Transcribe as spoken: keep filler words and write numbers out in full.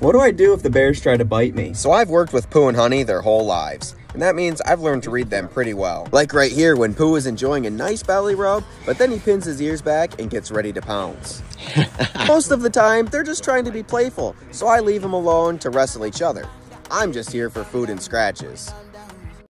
What do I do if the bears try to bite me? So I've worked with Pooh and Honey their whole lives, and that means I've learned to read them pretty well. Like right here when Pooh is enjoying a nice belly rub, but then he pins his ears back and gets ready to pounce. Most of the time, they're just trying to be playful, so I leave them alone to wrestle each other. I'm just here for food and scratches.